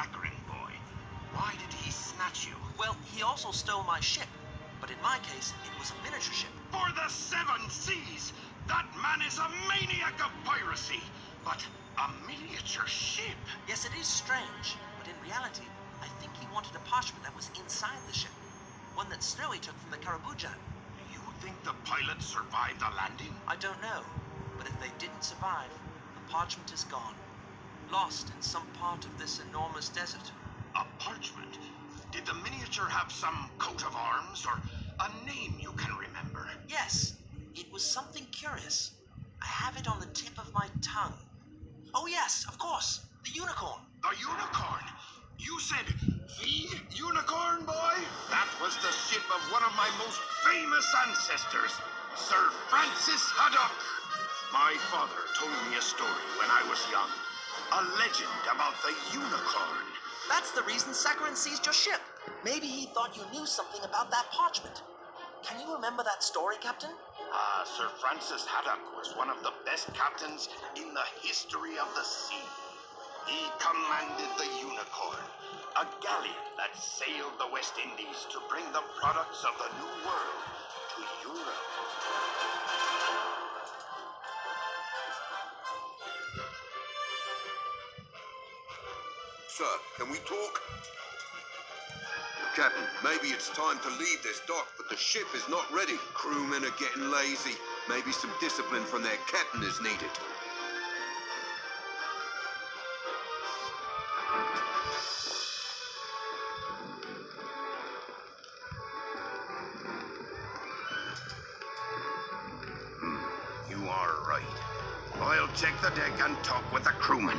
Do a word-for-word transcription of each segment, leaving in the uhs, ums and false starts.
Sakharine boy. Why did he snatch you? Well, he also stole my ship. But in my case, it was a miniature ship. For the seven seas! That man is a maniac of piracy! But a miniature ship? Yes, it is strange. But in reality, I think he wanted a parchment that was inside the ship. One that Snowy took from the Karabujan. You think the pilot survived the landing? I don't know. But if they didn't survive, the parchment is gone. Lost in some part of this enormous desert. A parchment? Did the miniature have some coat of arms or a name you can remember? Yes, it was something curious. I have it on the tip of my tongue. Oh yes, of course, the unicorn. The unicorn? You said the unicorn, boy? That was the ship of one of my most famous ancestors, Sir Francis Haddock. My father told me a story when I was young. A legend about the unicorn. That's the reason Sakharine seized your ship. Maybe he thought you knew something about that parchment. Can you remember that story, Captain? Ah, uh, Sir Francis Haddock was one of the best captains in the history of the sea. He commanded the Unicorn, a galleon that sailed the West Indies to bring the products of the New World to Europe. Sir, can we talk? Captain, maybe it's time to leave this dock, but the ship is not ready. Crewmen are getting lazy. Maybe some discipline from their captain is needed. Hmm, you are right. I'll check the deck and talk with the crewmen.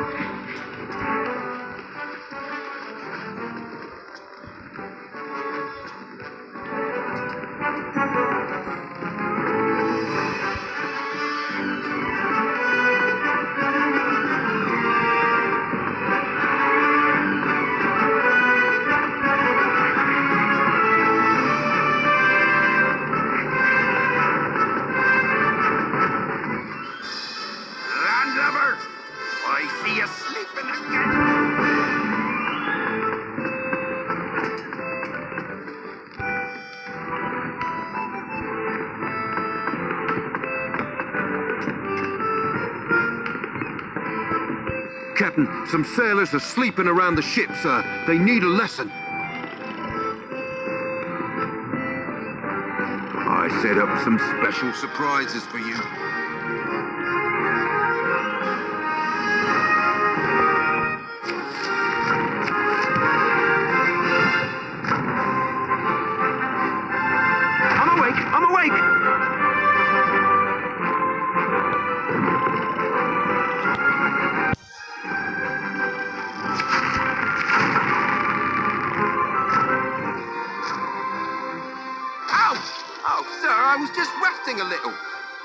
Captain, some sailors are sleeping around the ship, sir. They need a lesson. I set up some special surprises for you. I'm awake! I'm awake! I was just resting a little.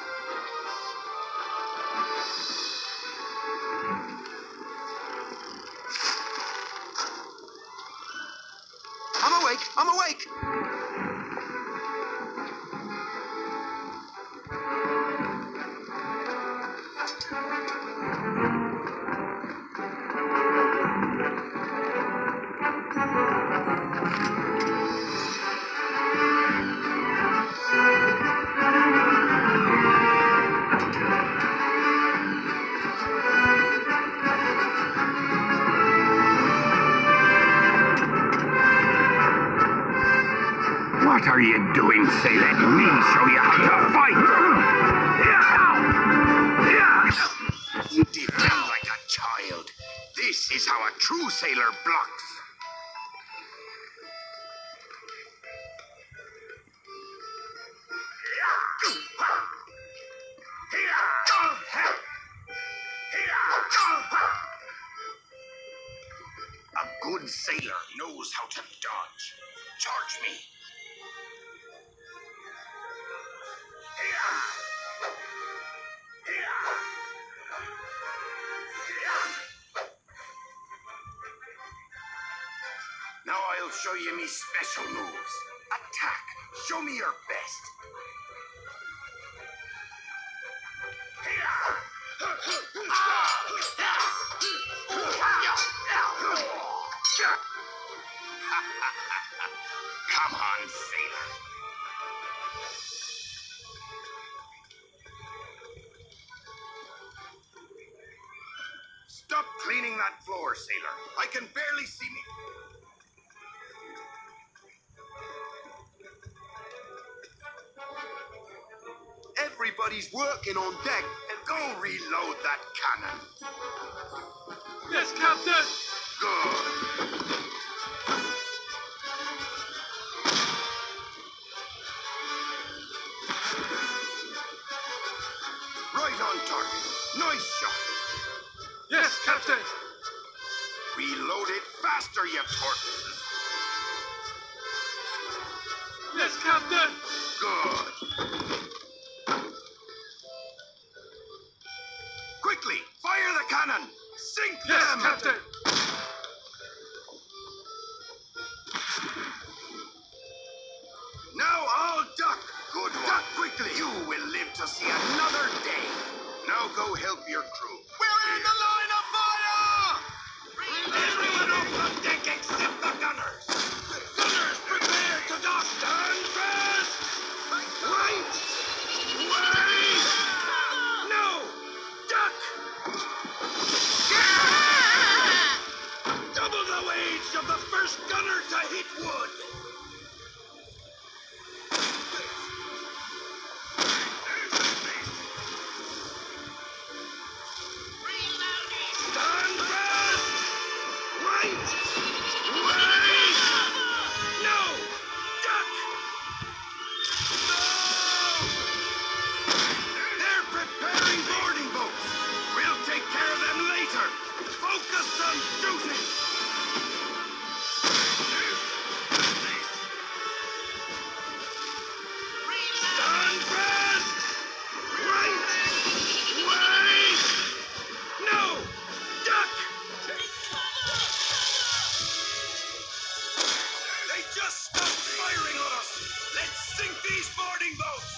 I'm awake. I'm awake. What are you doing? Say, let me show you how to fight! You defend like a child. This is how a true sailor blocks. A good sailor knows how to dodge. Charge me. Now I'll show you me special moves. Attack. Show me your best. poor sailor. I can barely see me. Everybody's working on deck, and go reload that cannon. Yes, Captain! Good. Right on target. Nice shot. Yes, Captain! Reload it faster, you tortoises. Yes, Captain! Good. Quickly, fire the cannon! Sink Yes, them! Captain! Now I'll duck! Good one. Duck quickly! You will live to see another day. Now go help your crew. We're in the line of fire! Everyone off the deck except the gunners! Gunners, prepare to dock! Stand fast! Right! Wait! No! Duck! Double the wage of the first gunner to hit wood! Stand fast! Right! Wait! No! Duck! No! They're preparing boarding boats! We'll take care of them later! Focus on duty! Stand fast! Right! Wait! No! Duck! They just stopped firing on us! Let's sink these boarding boats!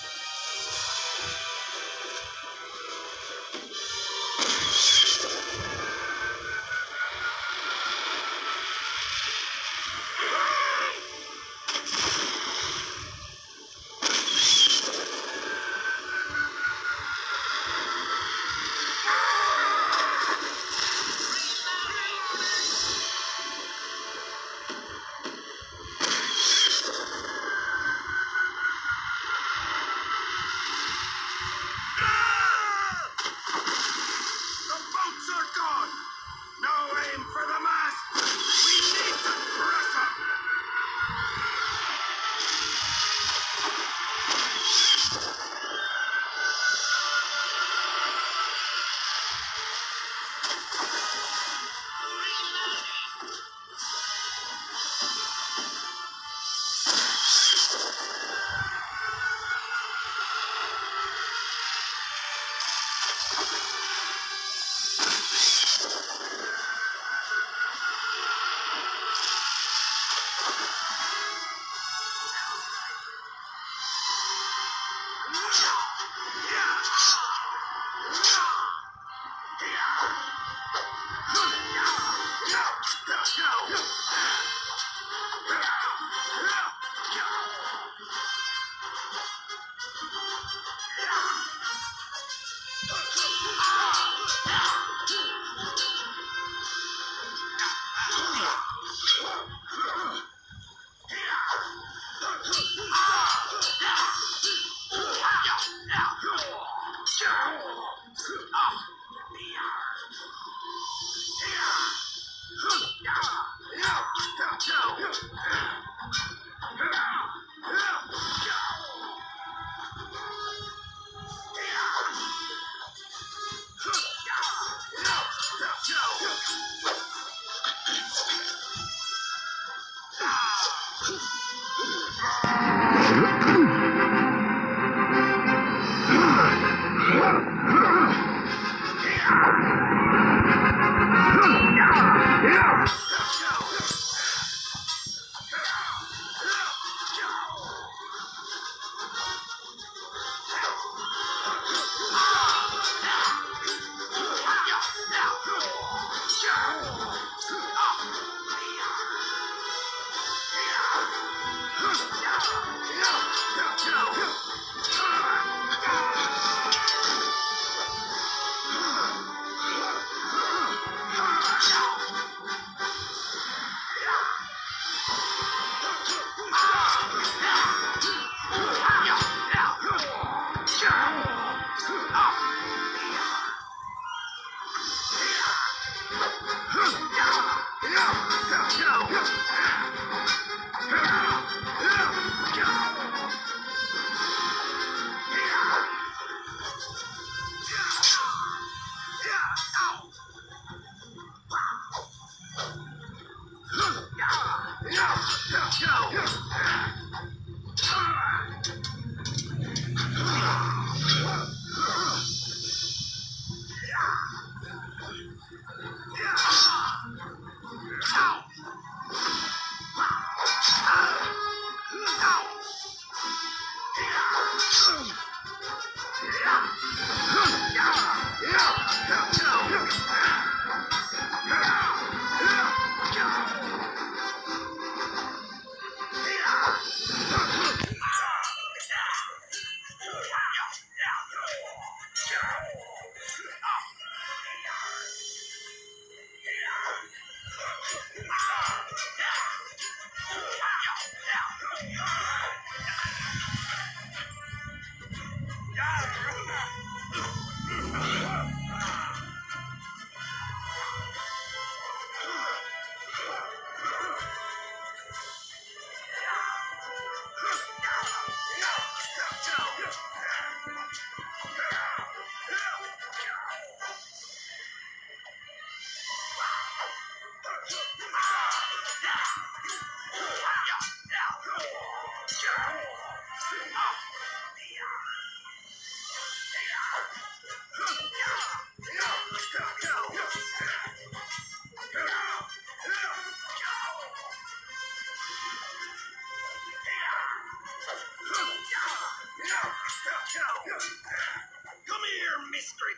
Come here, mystery.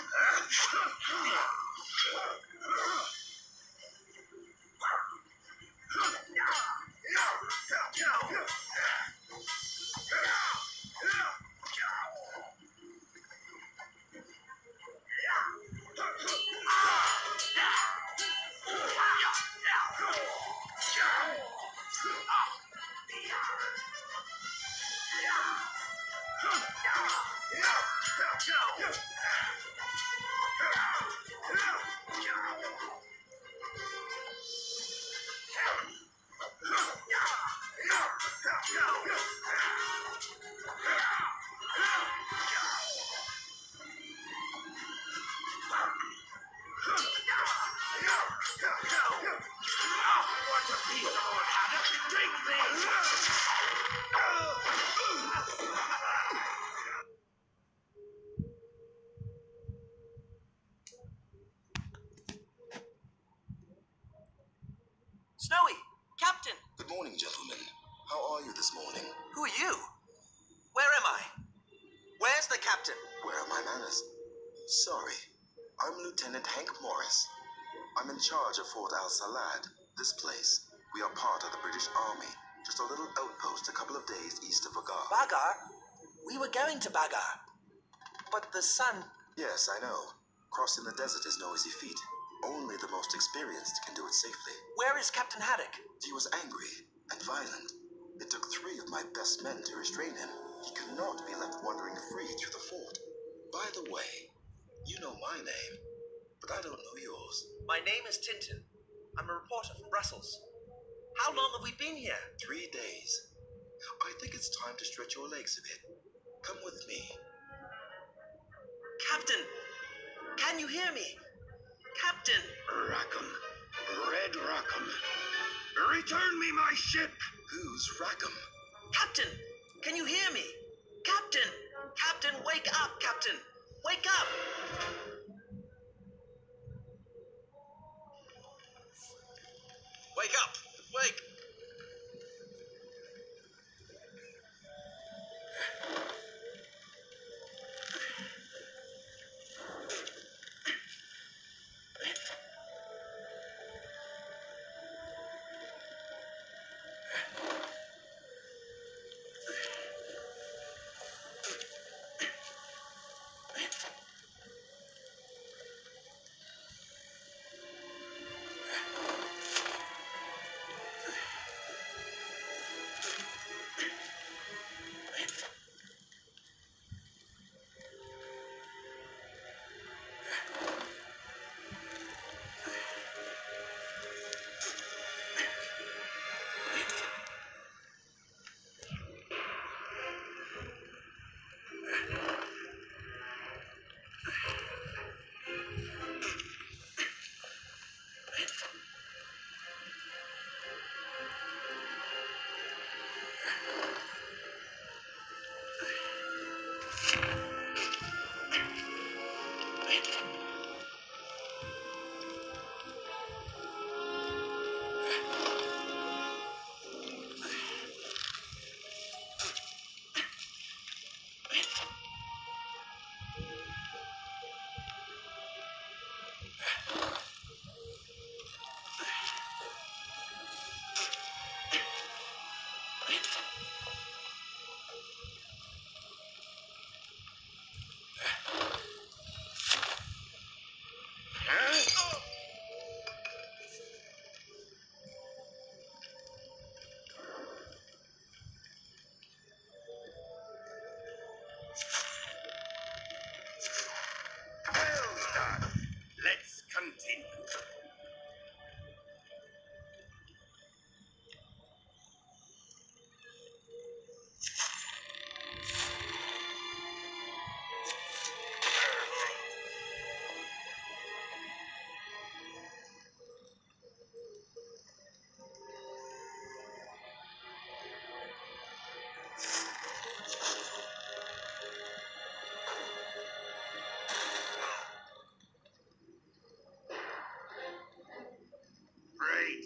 What a piece of old haddock! Take this! Snowy! Captain! Good morning, gentlemen. How are you this morning? Who are you? Where am I? Where's the captain? Where are my manners? Sorry. I'm Lieutenant Hank Morris. I'm in charge of Fort Al-Salad. This place. We are part of the British Army. Just a little outpost a couple of days east of Bagar. Bagar? We were going to Bagar. But the sun... Yes, I know. Crossing the desert is no easy feat. Only the most experienced can do it safely. Where is Captain Haddock? He was angry and violent. It took three of my best men to restrain him. He could not be left wandering free through the fort. By the way, you know my name, but I don't know yours. My name is Tintin. I'm a reporter from Brussels. How long have we been here? Three days. I think it's time to stretch your legs a bit. Come with me. Captain! Can you hear me? Captain! Rackham. Red Rackham. Return me my ship! Who's Rackham? Captain! Can you hear me? Captain! Captain, wake up, Captain! Wake up! Wake up! Wake!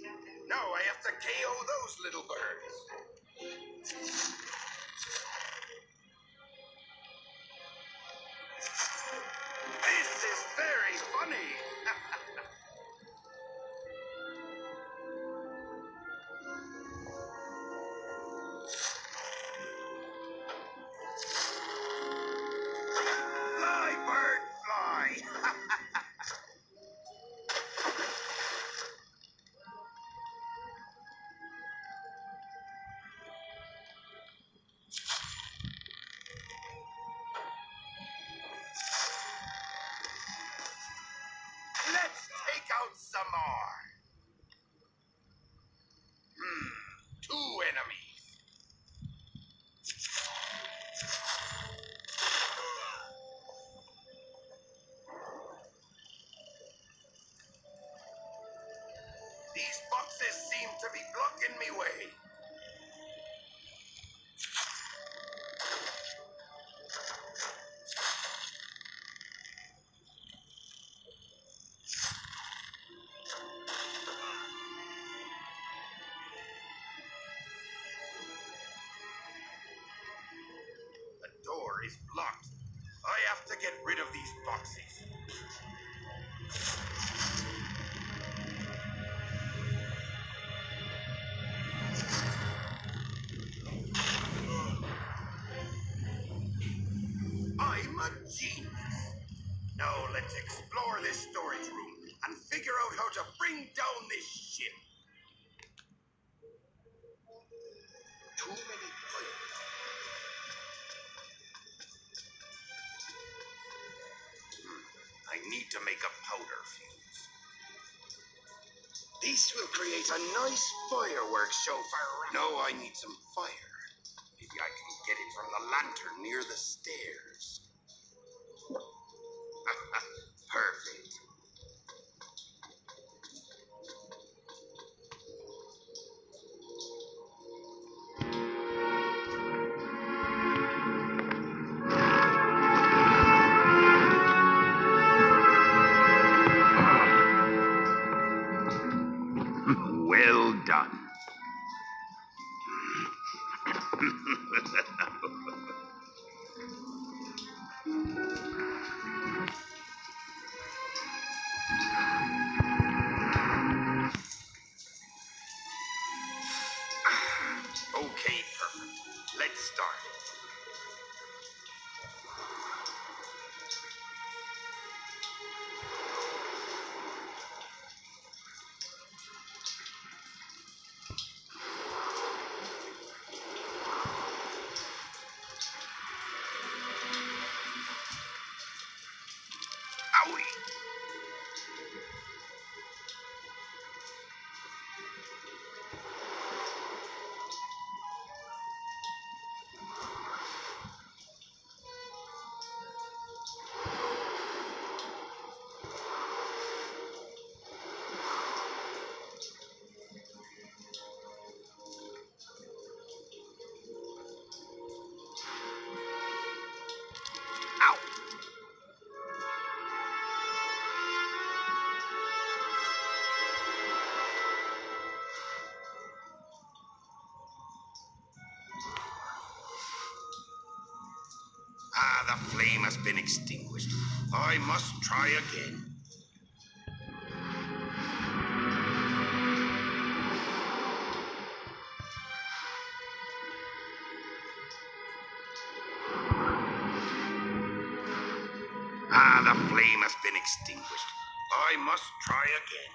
Now I have to K O those little birds. This is very funny. Fly, bird, fly. Let's take out some more. Hmm, two enemies. These boxes seem to be blocking me way. The door is blocked. I have to get rid of these boxes. I'm a genius. Now let's explore this storage room and figure out how to bring down this ship. Too many pipes. Hmm. I need to make a powder fuse. This will create a nice fireworks show for... No, I need some fire. Maybe I can get it from the lantern near the stairs. Perfect. Well done. Okay, perfect. Let's start. Owie. Ow. Ah, the flame has been extinguished. I must try again. Ah, the flame has been extinguished. I must try again.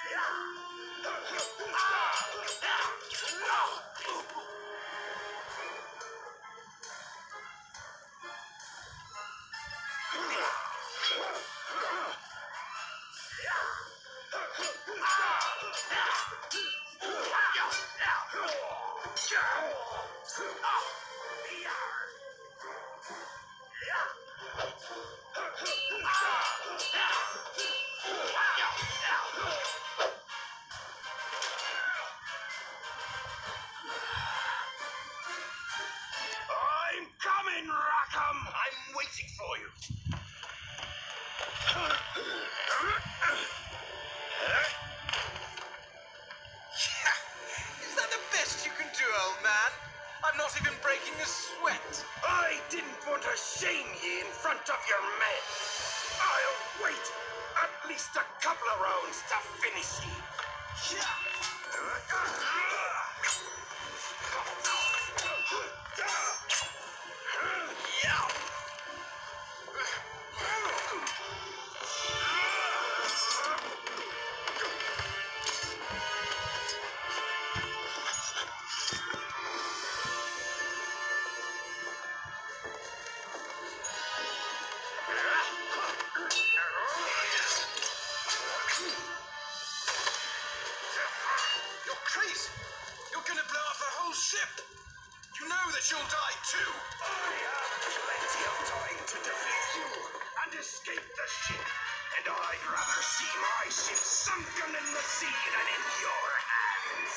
I'm coming, Rackham! I'm waiting for you. Is that the best you can do, old man? I'm not even breaking a sweat. I didn't want to shame ye in front of your men. I'll wait at least a couple of rounds to finish ye. You're crazy. You're gonna blow up the whole ship. You know that you'll die too. I have plenty of time to defeat you and escape the ship. And I'd rather see my ship sunken in the sea than in your hands.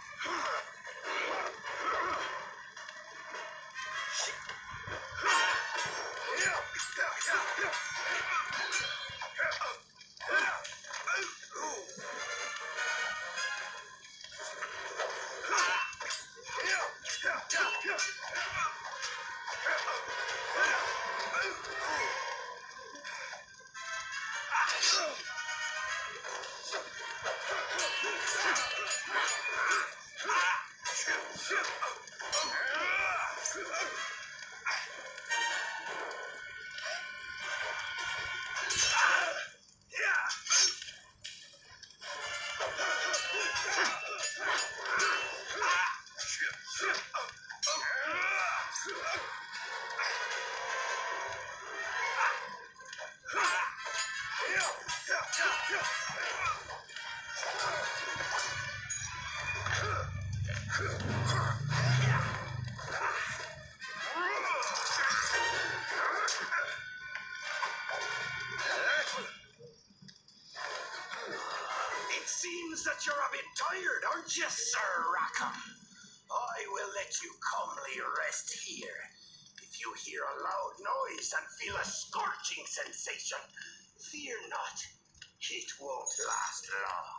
It seems that you're a bit tired, aren't you, Sir Rackham? I will let you calmly rest here. If you hear a loud noise and feel a scorching sensation, fear not. It won't last long.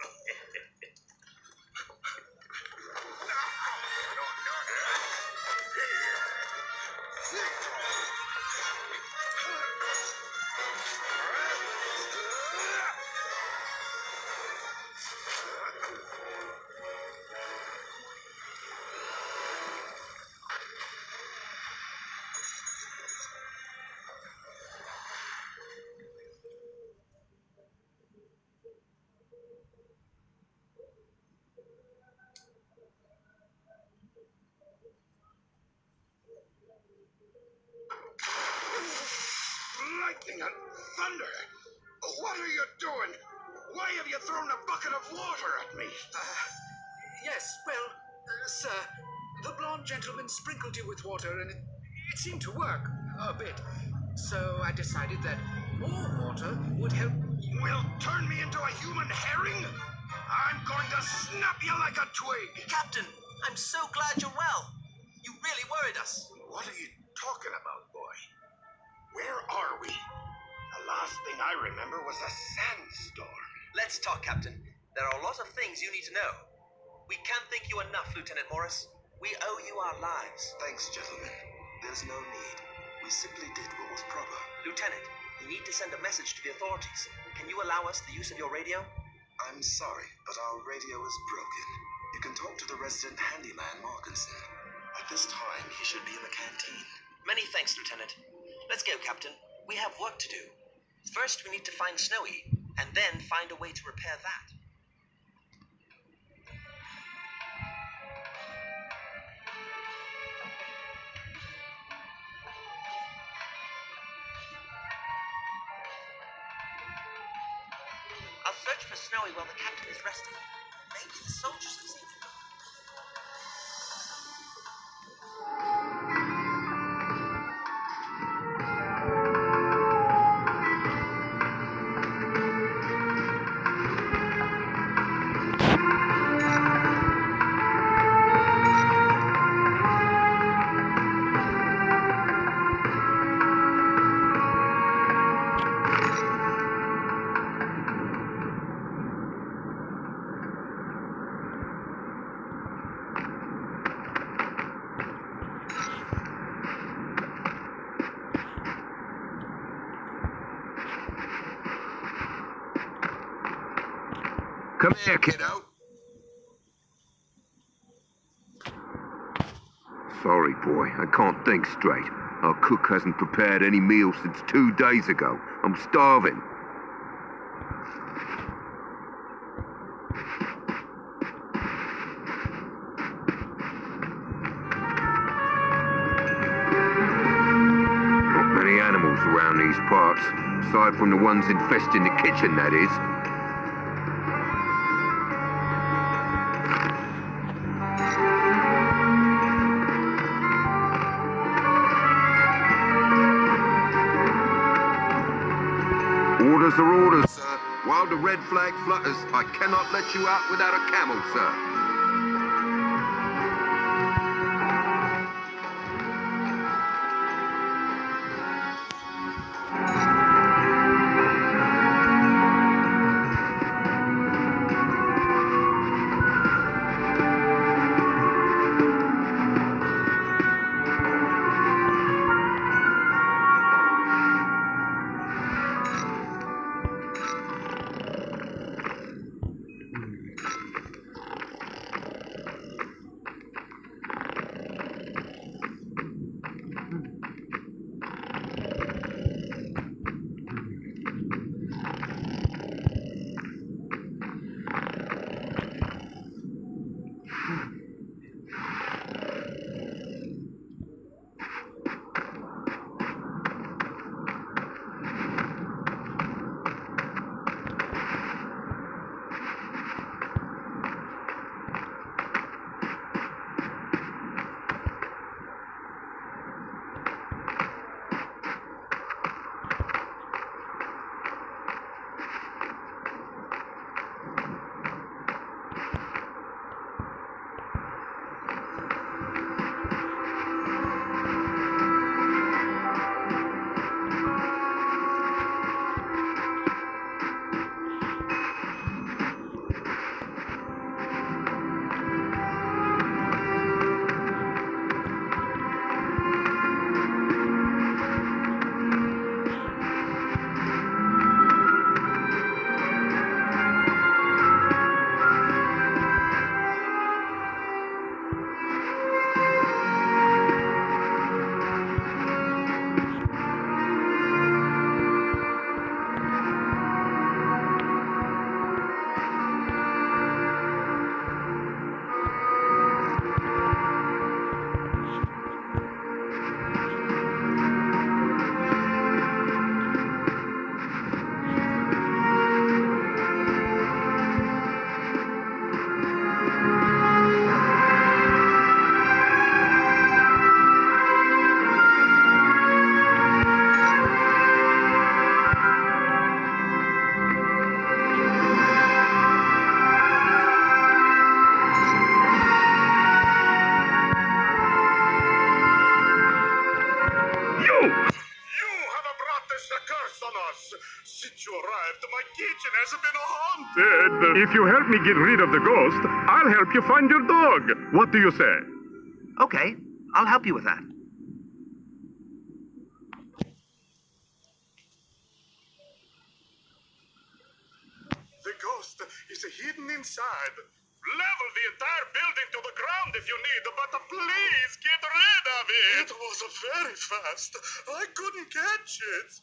Lightning and thunder! What are you doing? Why have you thrown a bucket of water at me? Uh, yes, well, uh, sir, the blonde gentleman sprinkled you with water and it, it seemed to work a bit. So I decided that more water would help. Will turn me into a human herring? I'm going to snap you like a twig. Captain, I'm so glad you're well. You really worried us. What are you talking about, boy? Where are we? The last thing I remember was a sandstorm. Let's talk, Captain. There are a lot of things you need to know. We can't thank you enough, Lieutenant Morris. We owe you our lives. Thanks, gentlemen. There's no need. We simply did what was proper. Lieutenant, we need to send a message to the authorities. Can you allow us the use of your radio? I'm sorry, but our radio is broken. You can talk to the resident handyman, Markinson. At this time, he should be in the canteen. Many thanks, Lieutenant. Let's go, Captain. We have work to do. First, we need to find Snowy, and then find a way to repair that. Search for Snowy while the captain is resting. Maybe the soldiers have seen him. Come here, kiddo. Sorry, boy. I can't think straight. Our cook hasn't prepared any meal since two days ago. I'm starving. Not many animals around these parts, aside from the ones infesting the kitchen, that is. Orders are orders, sir. While the red flag flutters, I cannot let you out without a camel, sir. If you help me get rid of the ghost, I'll help you find your dog. What do you say? Okay, I'll help you with that. The ghost is hidden inside. Level the entire building to the ground if you need, but please get rid of it. It was very fast. I couldn't catch it.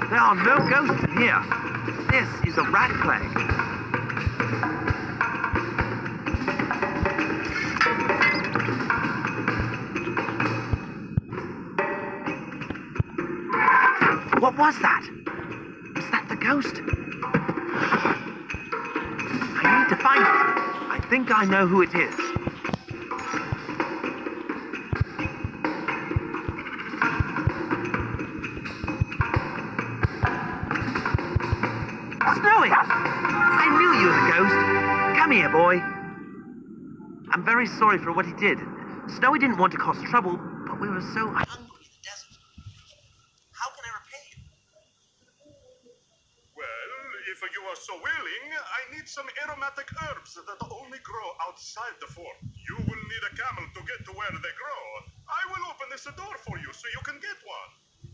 There are no ghosts in here. This is a rat plague. What was that? Was that the ghost? I need to find it. I think I know who it is. Snowy! I knew you were the ghost. Come here, boy. I'm very sorry for what he did. Snowy didn't want to cause trouble, but we were so... hungry in the desert. How can I repay you? Well, if you are so willing, I need some aromatic herbs that only grow outside the fort. You will need a camel to get to where they grow. I will open this door for you so you can get one.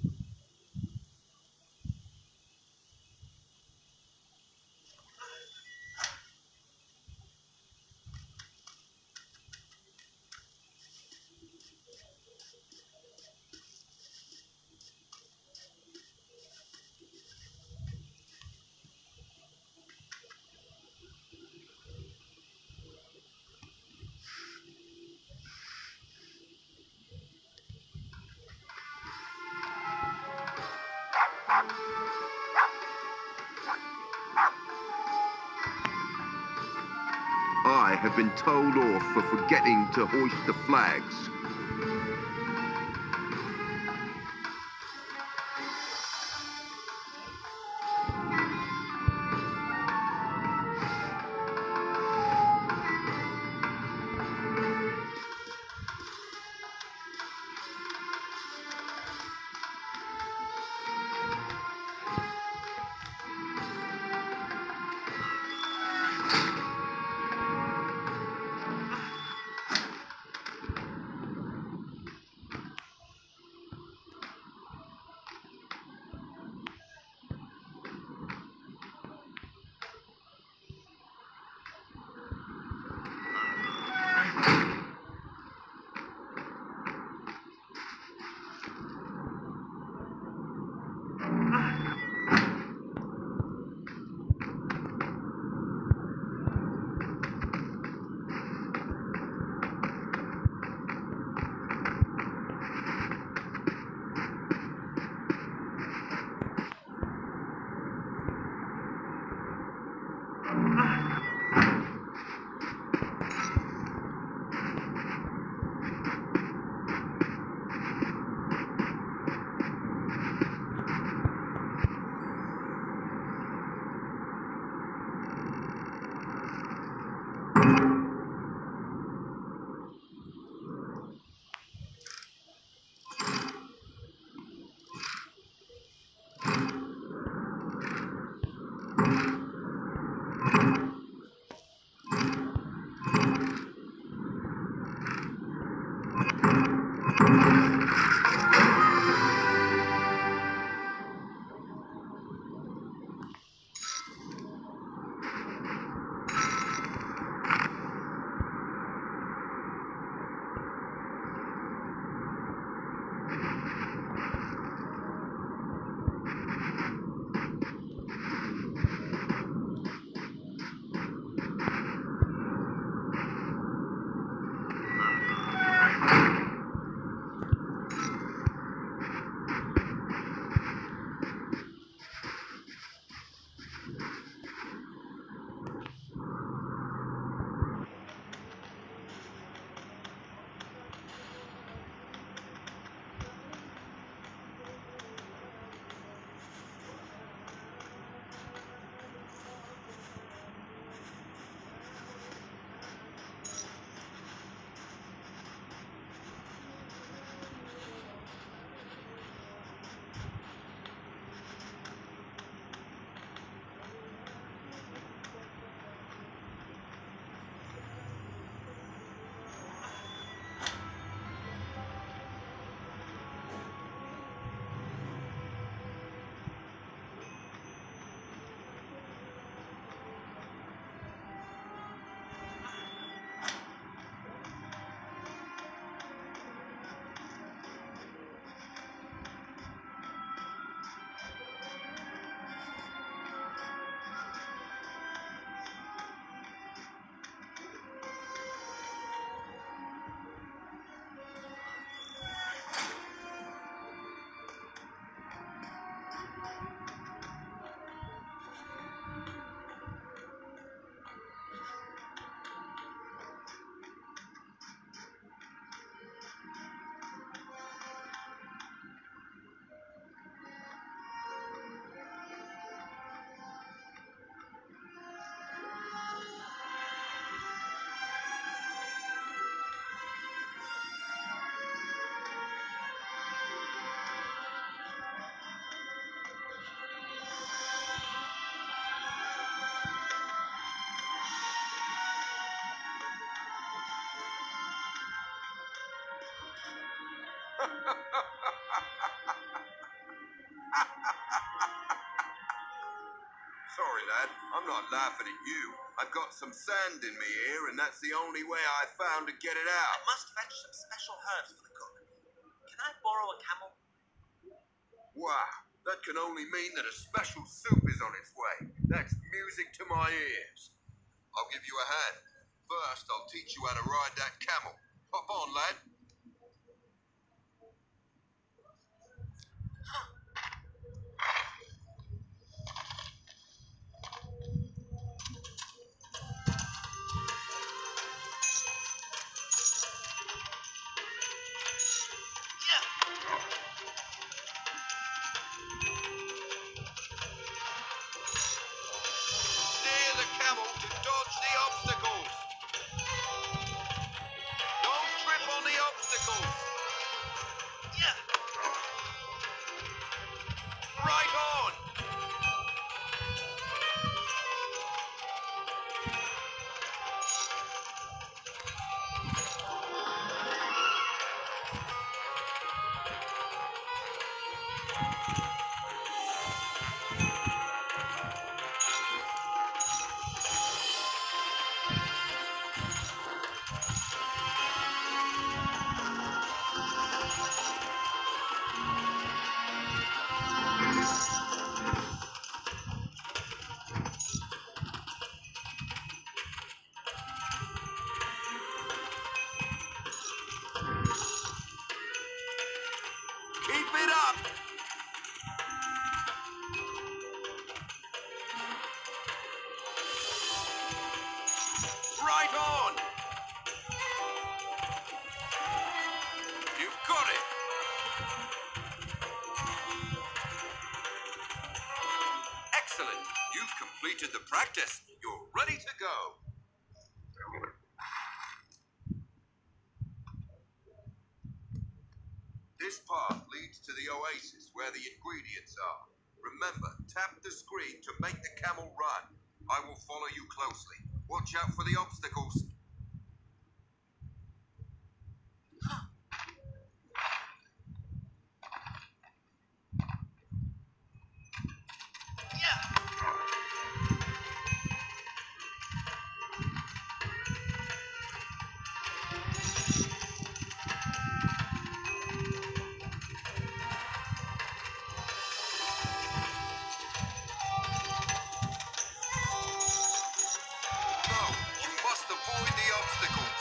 I have been told off for forgetting to hoist the flags. Sorry, lad. I'm not laughing at you. I've got some sand in me ear, and that's the only way I found to get it I out. must fetch some special herbs for the cook. Can I borrow a camel? Wow, that can only mean that a special soup is on its way. That's music to my ears. I'll give you a hand. First, I'll teach you how to ride that camel. Hop on, lad. Steer the camel to dodge the obstacles. Don't trip on the obstacles. Yeah. Right on. Keep it up. Right on. You've got it. Excellent. You've completed the practice. You're ready to go. This path leads to the oasis where the ingredients are. Remember, tap the screen to make the camel run. I will follow you closely. Watch out for the obstacles. No, you must avoid the obstacles.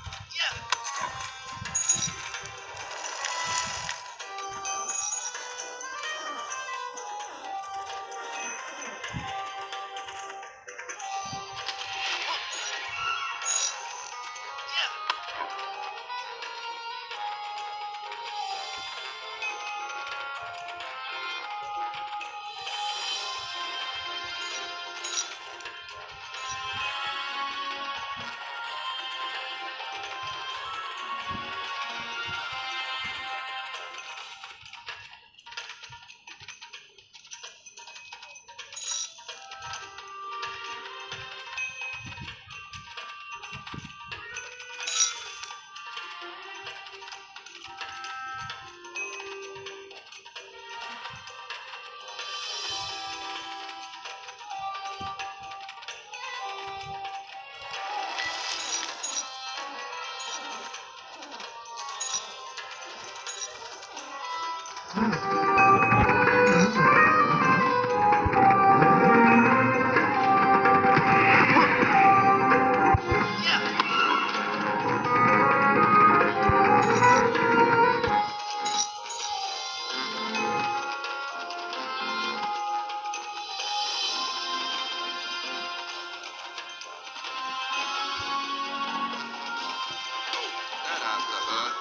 That has to hurt.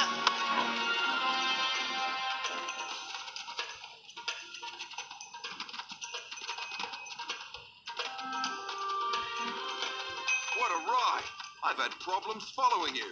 What a ride! I've had problems following you.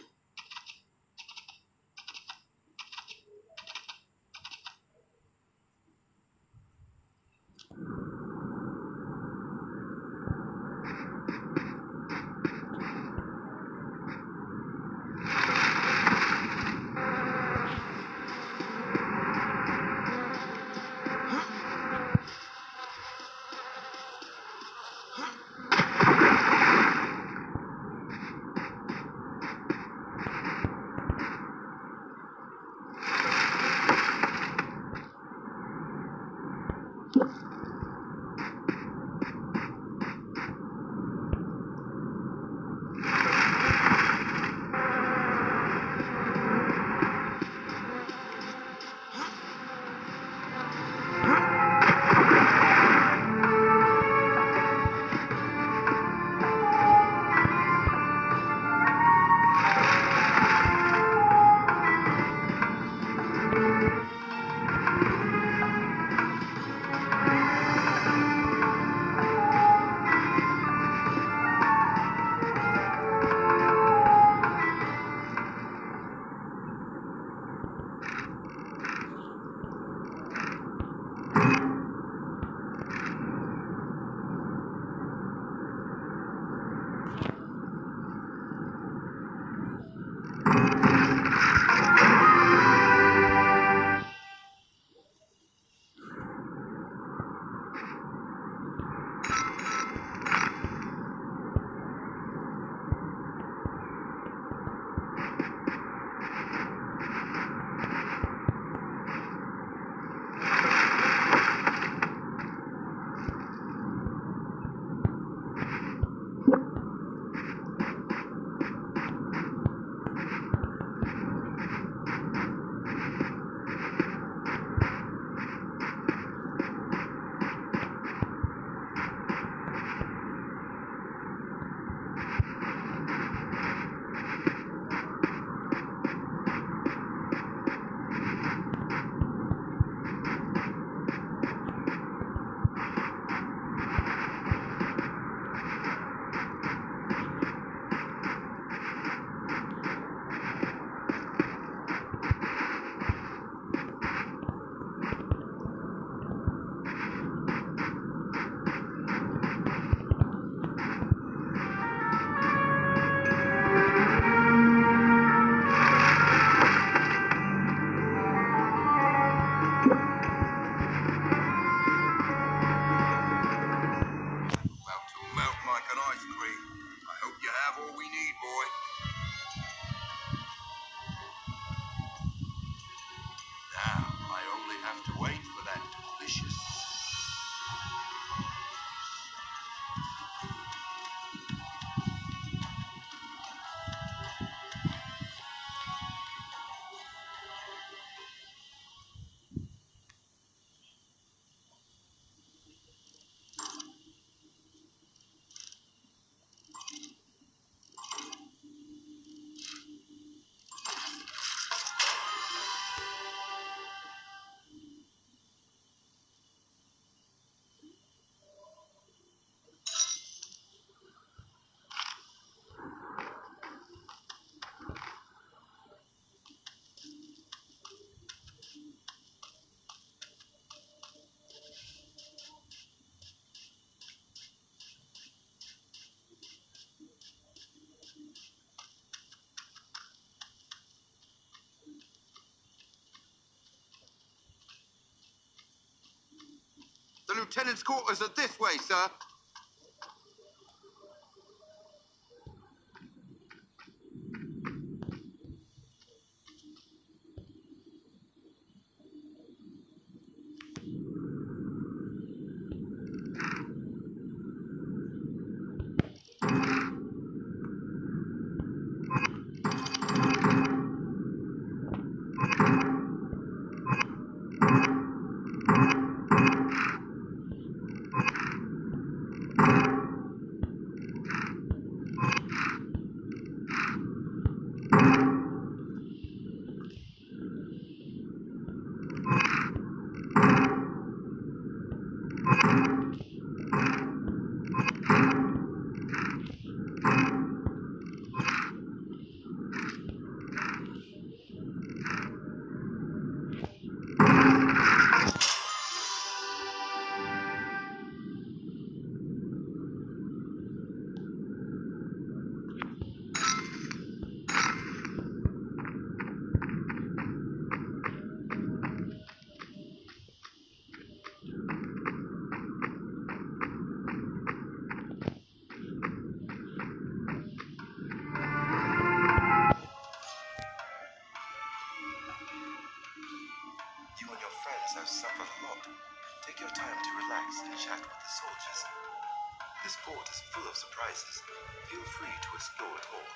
like an ice cream. I hope you have all we need, boy. Now, I only have to wait for that delicious... The lieutenant's quarters are this way, sir. You and your friends have suffered a lot. Take your time to relax and chat with the soldiers. This fort is full of surprises. Feel free to explore it all.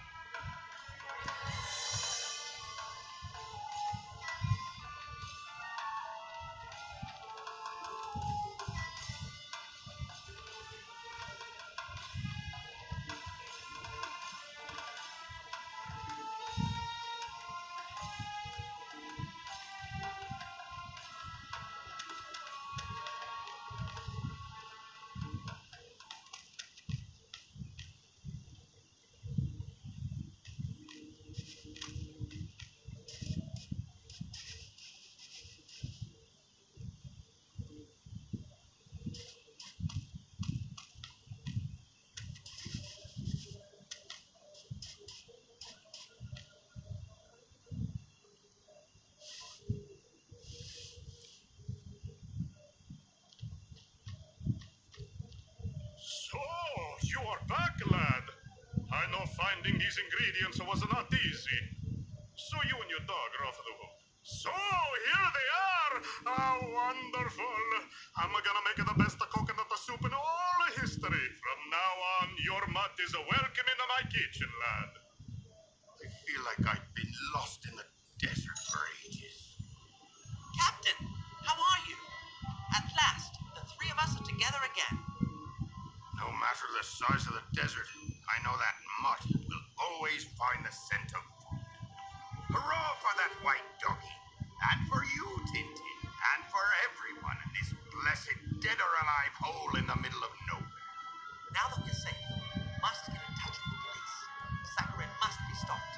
So, you are back, lad. I know finding these ingredients was not easy. So you and your dog are off the hook. So, here they are! How wonderful! I'm gonna make the best coconut soup in all history. From now on, your mutt is welcome in my kitchen, lad. I feel like I've been lost in the desert for ages. Captain, how are you? At last, the three of us are together again. No matter the size of the desert, I know that mutt will always find the scent of food. Hurrah for that white doggy, and for you, Tintin, and for everyone in this blessed dead or alive hole in the middle of nowhere. Now that we're safe, we must get in touch with the police. Sakharine must be stopped.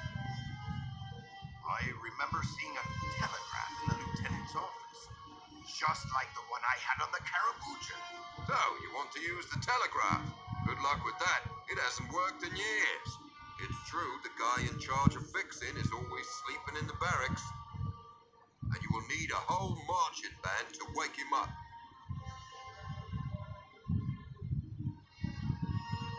I remember seeing a telegraph in the lieutenant's office, just like the one I had on the Karabuja. So, you want to use the telegraph? Good luck with that. It hasn't worked in years. It's true, the guy in charge of fixing is always sleeping in the barracks. And you will need a whole marching band to wake him up.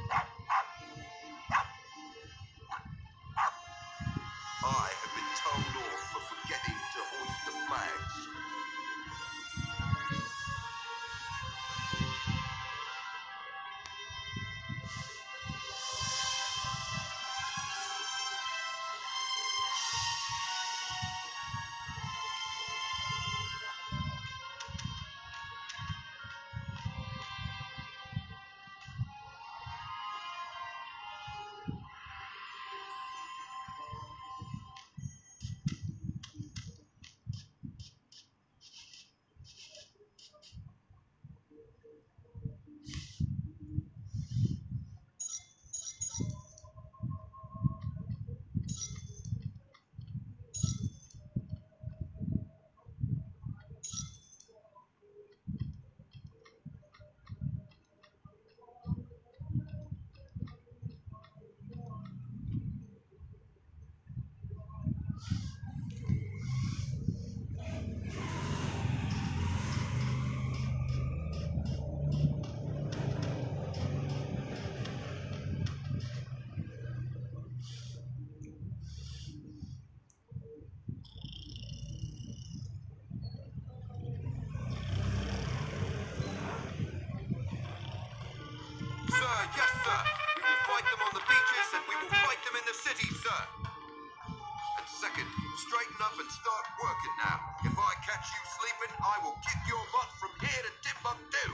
Sir, yes, sir. We will fight them on the beaches and we will fight them in the city, sir. And second, straighten up and start working now. If I catch you sleeping, I will kick your butt from here to Timbuktu.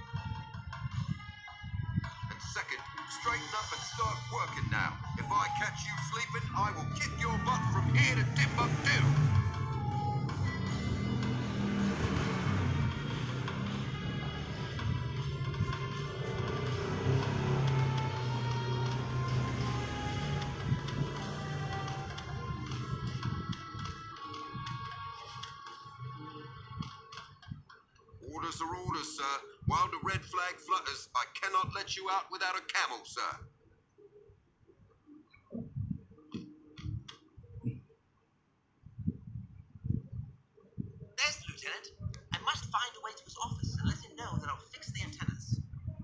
And second, straighten up and start working now. If I catch you sleeping, I will kick your butt from here to Timbuktu. Orders are orders, sir. While the red flag flutters, I cannot let you out without a camel, sir. There's the lieutenant. I must find a way to his office and let him know that I'll fix the antennas.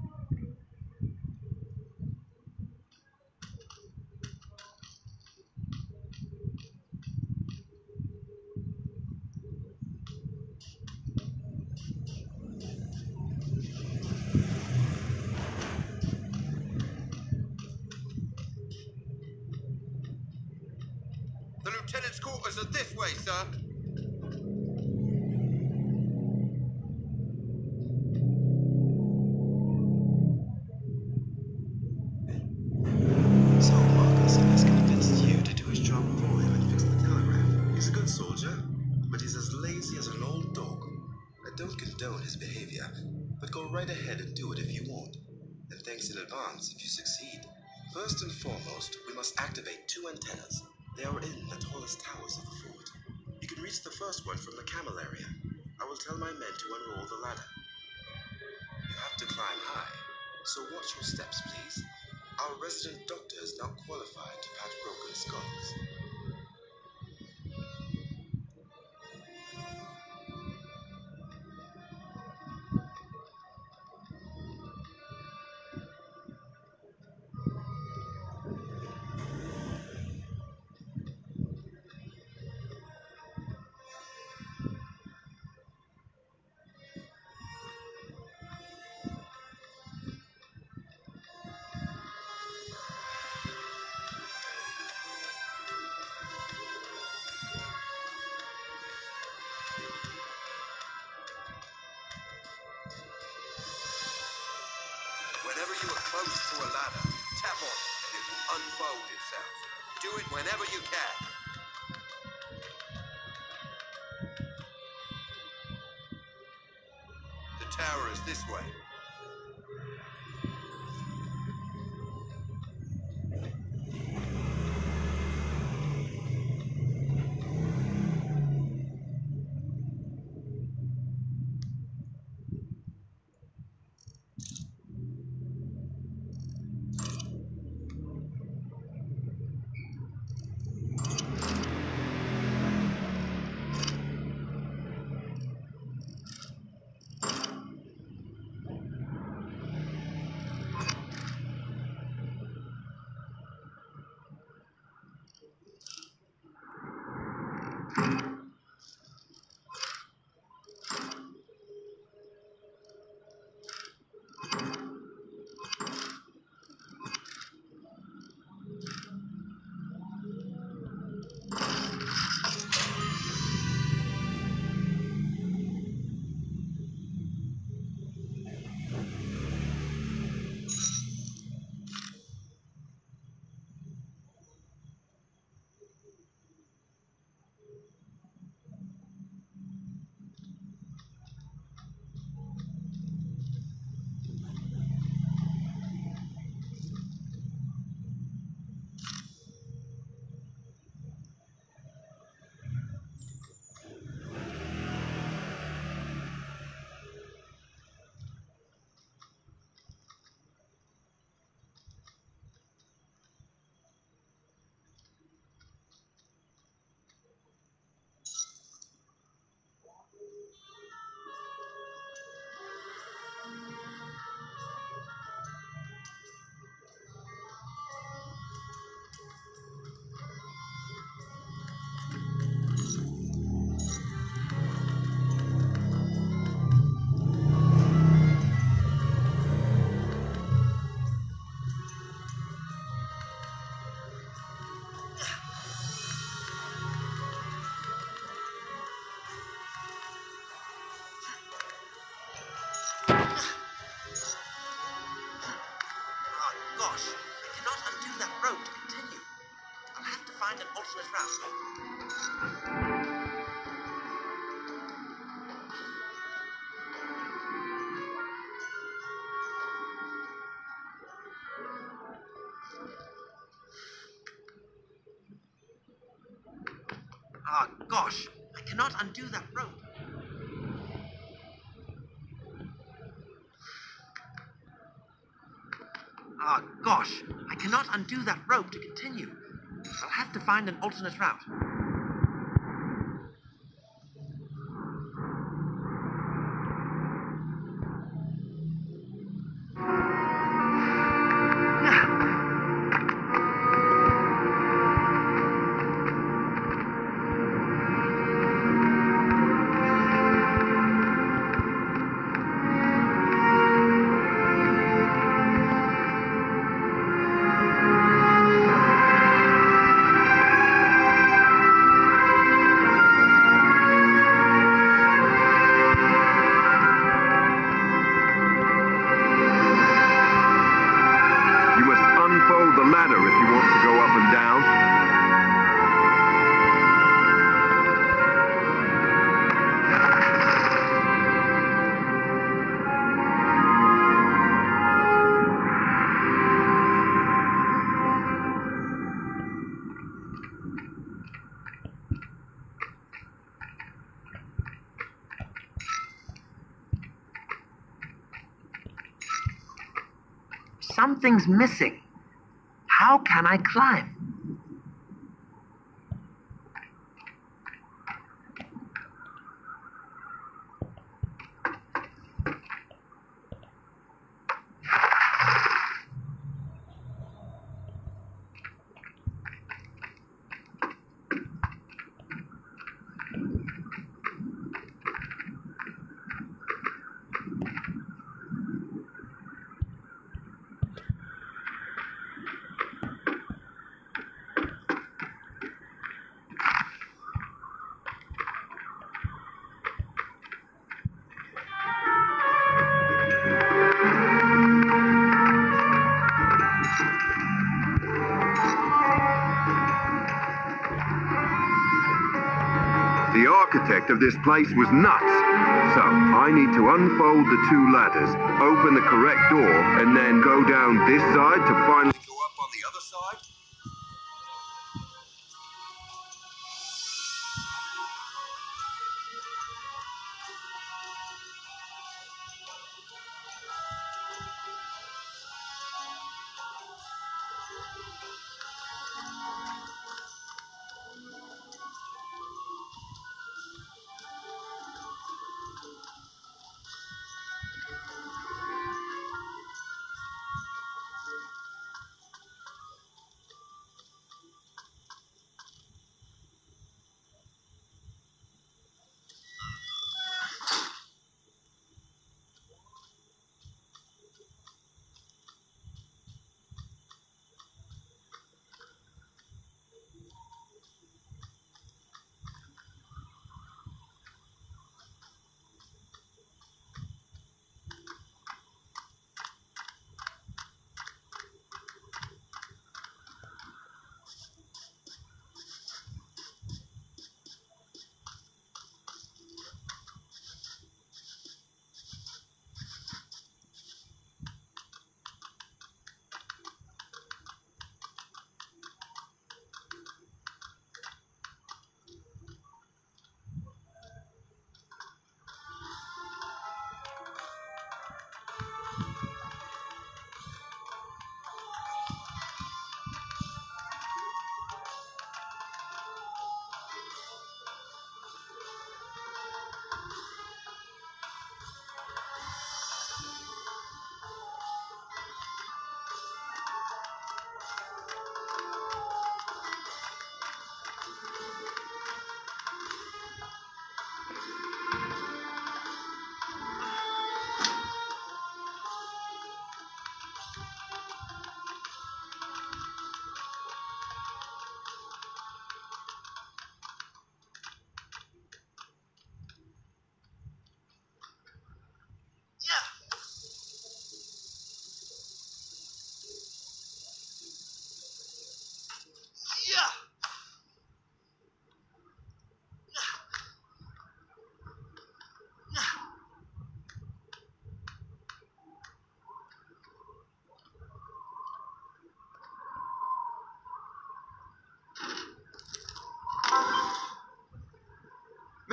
The lieutenant's quarters are this way, sir. So Marcus has convinced you to do his job for him and fix the telegraph. He's a good soldier, but he's as lazy as an old dog. I don't condone his behavior, but go right ahead and do it if you want. And thanks in advance if you succeed. First and foremost, we must activate two antennas. They are in the tallest towers of the fort. You can reach the first one from the camel area. I will tell my men to unroll the ladder. You have to climb high, so watch your steps, please. Our resident doctor is not qualified to patch broken skulls. Whenever you are close to a ladder, tap on it and it will unfold itself. Do it whenever you can. The tower is this way. find an alternate route. Ah, gosh, I cannot undo that rope. Ah, gosh, I cannot undo that rope to continue. I'll have to find an alternate route. Something's missing. How can I climb? The architect of this place was nuts. So I need to unfold the two ladders, open the correct door, and then go down this side to finally go up on the other side.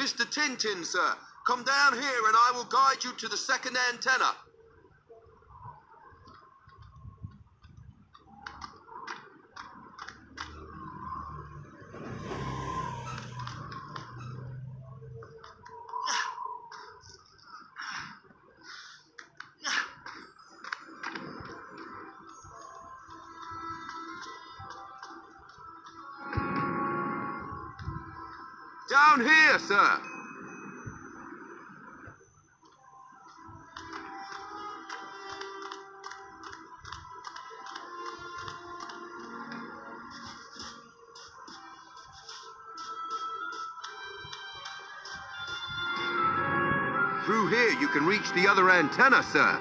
Mister Tintin, sir. Come down here and I will guide you to the second antenna. Down here, sir. Through here, you can reach the other antenna, sir.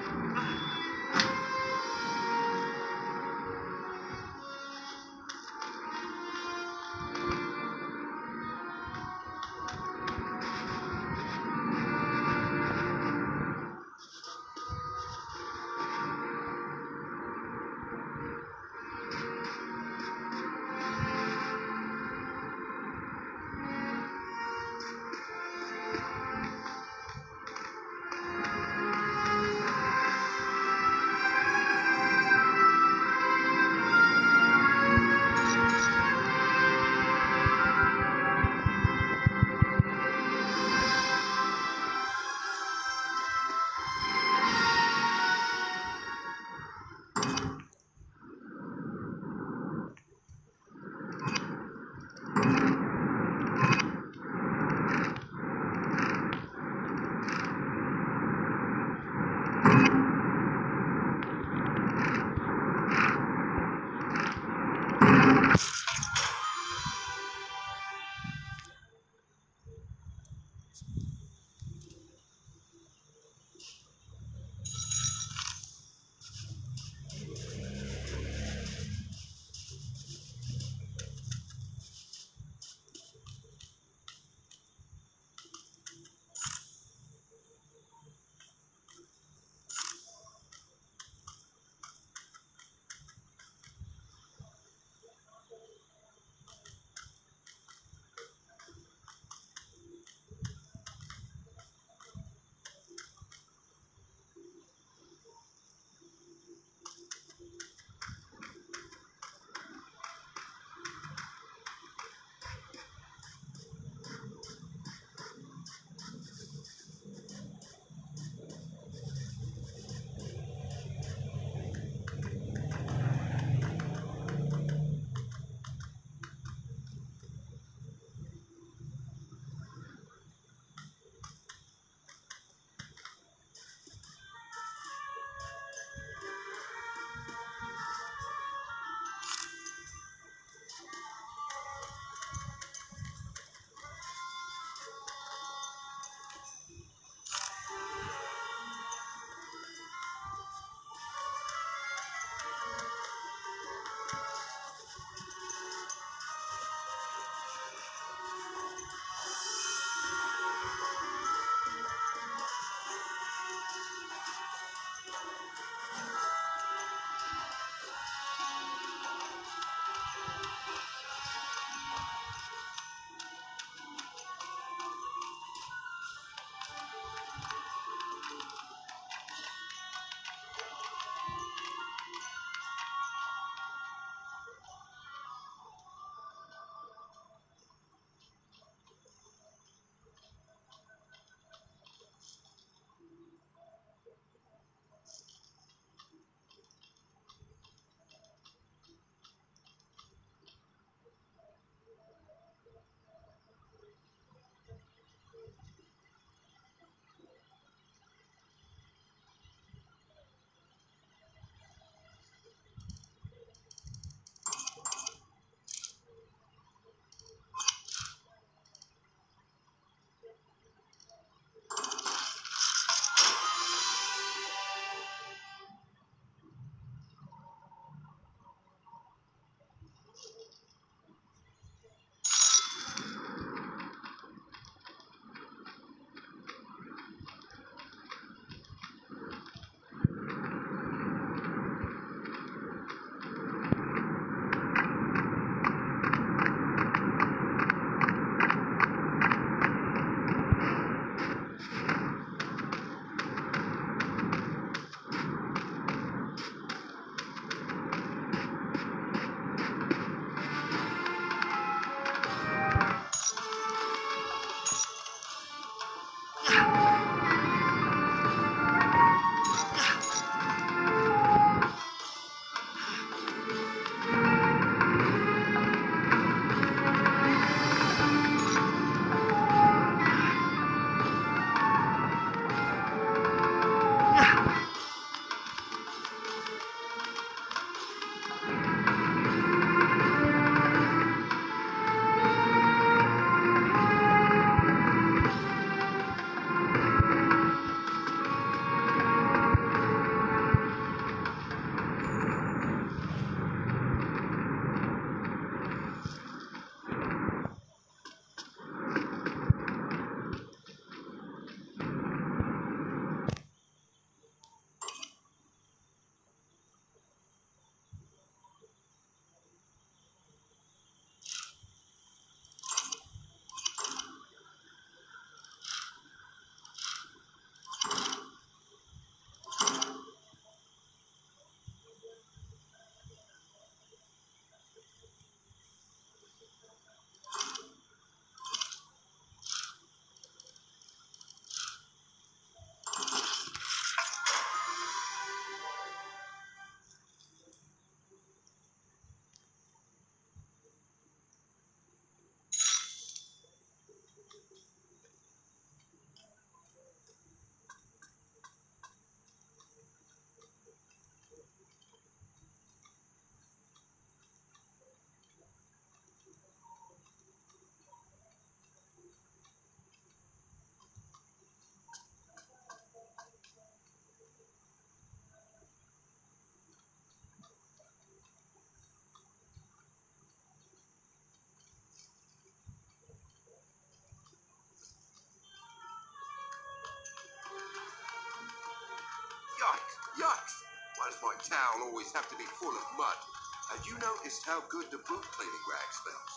Yucks! Why does my towel always have to be full of mud? Have you noticed how good the boot cleaning rag smells?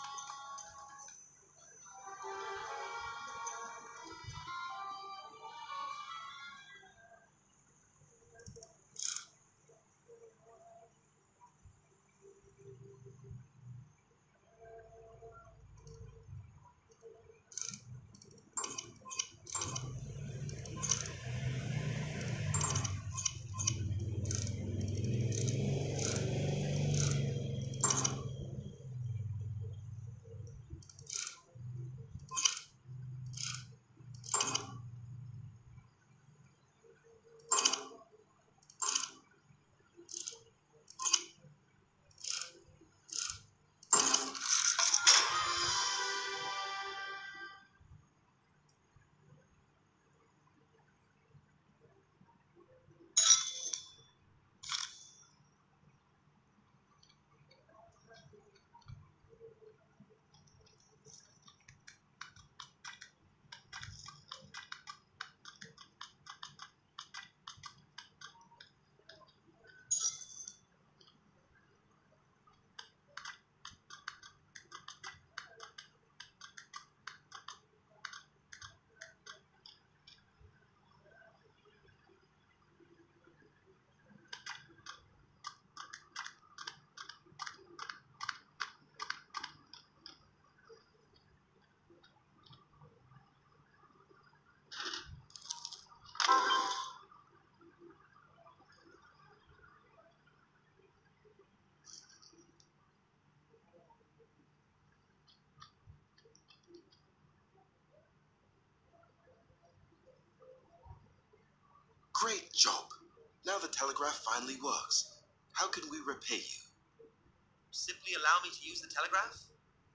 Great job. Now the telegraph finally works. How can we repay you? Simply allow me to use the telegraph?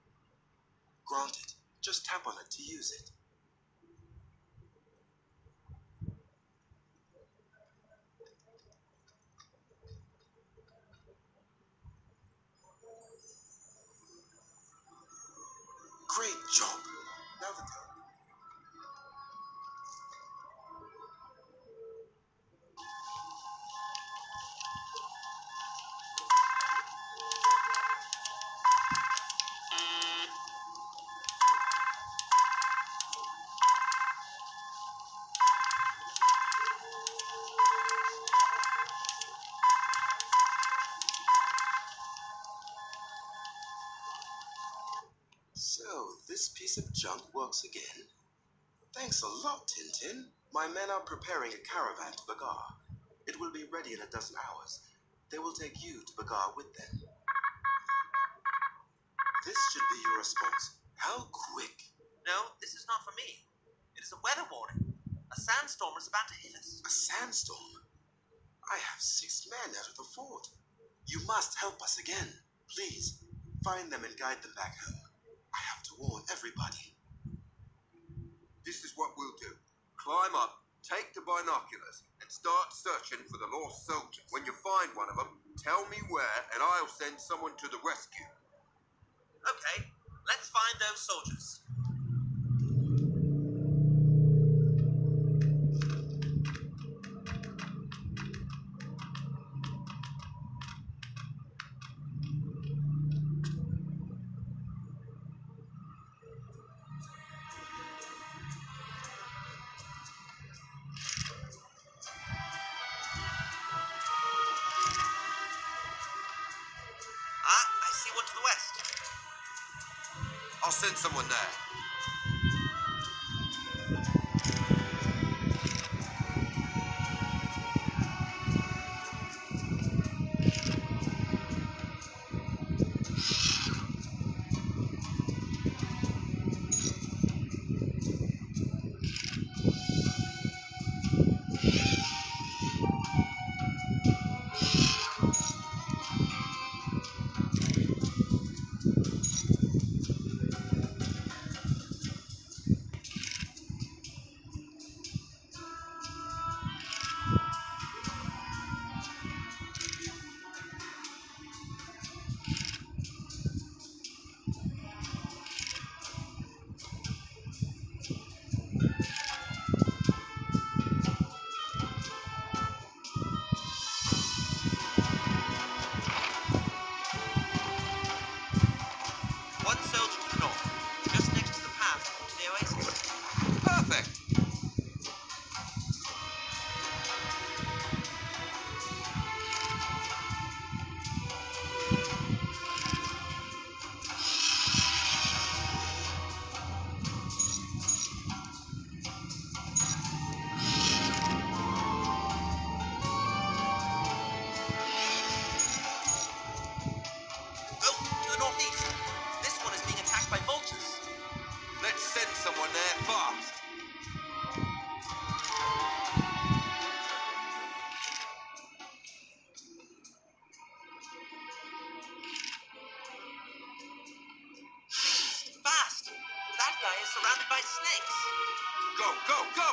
Granted. Just tap on it to use it. Great job. Now the telegraph. So, this piece of junk works again. Thanks a lot, Tintin. My men are preparing a caravan to Bagar. It will be ready in a dozen hours. They will take you to Bagar with them. This should be your response. How quick? No, this is not for me. It is a weather warning. A sandstorm is about to hit us. A sandstorm? I have six men out of the fort. You must help us again. Please, find them and guide them back home. I have to warn everybody. This is what we'll do. Climb up, take the binoculars, and start searching for the lost soldiers. When you find one of them, tell me where, and I'll send someone to the rescue. Okay, let's find those soldiers. Ah, I see one to the west. I'll send someone there. surrounded by snakes. Go, go, go!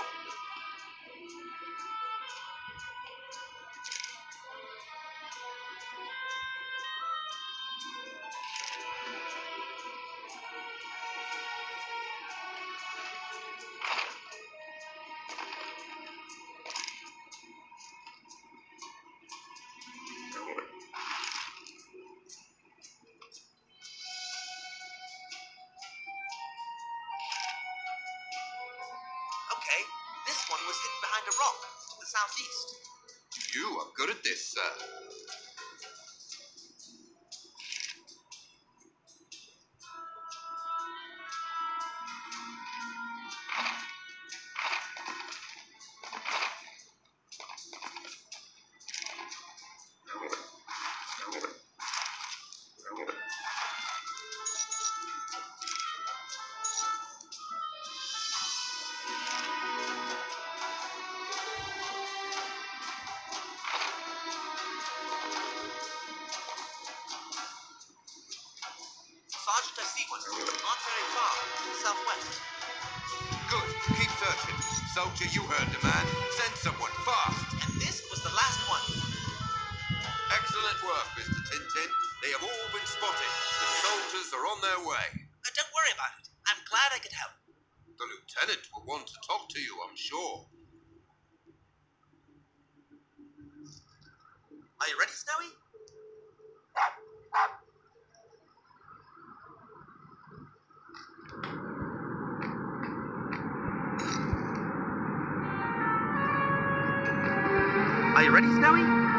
Okay, this one was hidden behind a rock to the southeast. You are good at this, sir. Sergeant, I see one. Not very far. To the southwest. Good. Keep searching. Soldier, you heard the man. Send someone fast. And this was the last one. Excellent work, Mister Tintin. They have all been spotted. The soldiers are on their way. Uh, don't worry about it. I'm glad I could help. The lieutenant will want to talk to you, I'm sure. Are you ready, Snowy? Are you ready, Snowy?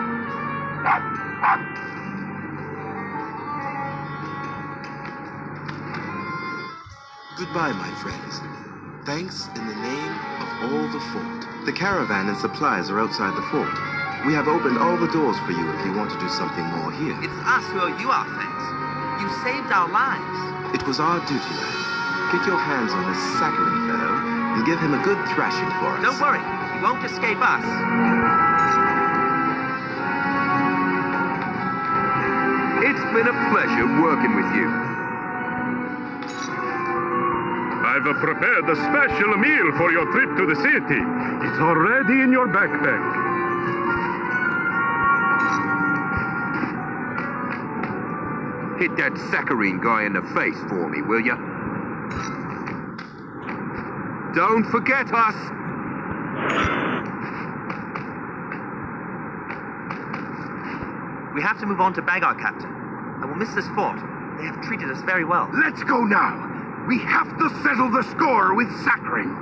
Goodbye, my friends. Thanks in the name of all the fort. The caravan and supplies are outside the fort. We have opened all the doors for you if you want to do something more here. It's us who owe you our thanks. You saved our lives. It was our duty, lad. Get your hands on this saccharine fellow and give him a good thrashing for us. Don't worry, he won't escape us. It's been a pleasure working with you. I've prepared a special meal for your trip to the city. It's already in your backpack. Hit that saccharine guy in the face for me, will ya? Don't forget us! We have to move on to Bagar, Captain. I will miss this fort. They have treated us very well. Let's go now. We have to settle the score with Saccharine.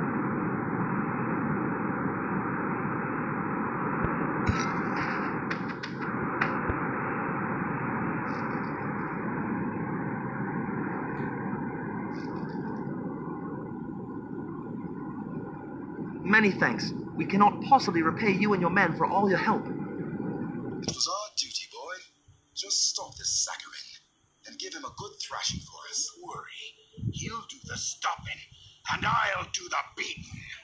Many thanks. We cannot possibly repay you and your men for all your help. It was our duty, boy. Just stop this saccharine and give him a good thrashing for us. Don't worry. He'll do the stopping, and I'll do the beating.